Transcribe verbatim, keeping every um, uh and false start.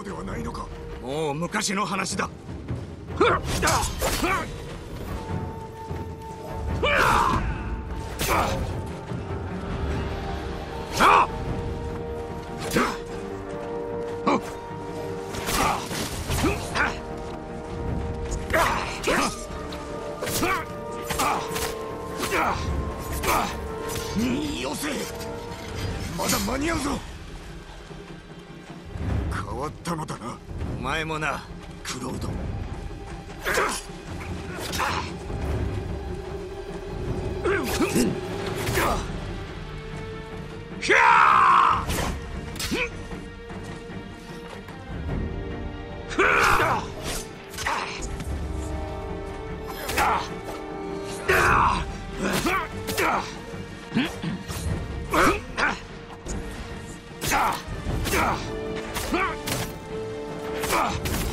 ではないのか。 もう昔の話だ。 よせ、まだ間に合うぞ。変わったのだな。 お前もな、クロード。Ah!